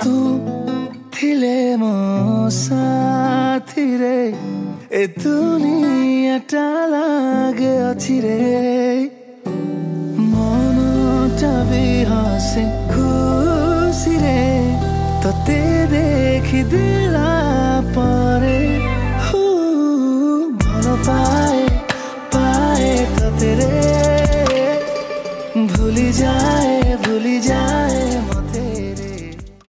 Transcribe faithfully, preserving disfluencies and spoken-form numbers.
तू थिले मो साथीरे ए दुनियाटा लागे अछि रे मनटा बिहसे खुशी रे तोते देखि दिला